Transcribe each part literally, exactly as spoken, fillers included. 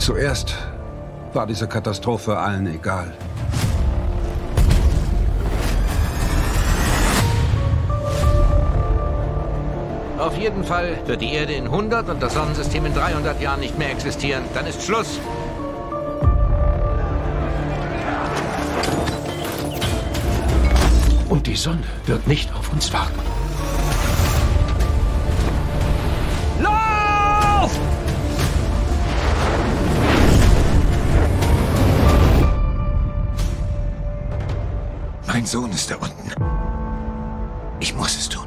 Zuerst war diese Katastrophe allen egal. Auf jeden Fall wird die Erde in hundert und das Sonnensystem in dreihundert Jahren nicht mehr existieren. Dann ist Schluss. Und die Sonne wird nicht auf uns warten. Lauf! Mein Sohn ist da unten. Ich muss es tun.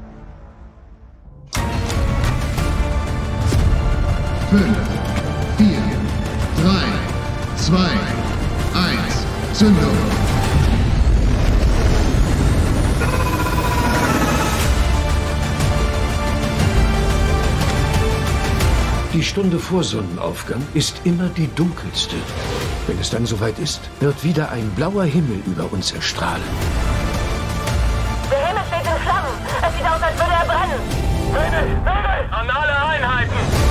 Fünf, vier, drei, zwei, eins, Zündung. Die Stunde vor Sonnenaufgang ist immer die dunkelste. Wenn es dann soweit ist, wird wieder ein blauer Himmel über uns erstrahlen. Der Himmel steht in Flammen. Es sieht aus, als würde er brennen. Mayday! Mayday! An alle Einheiten!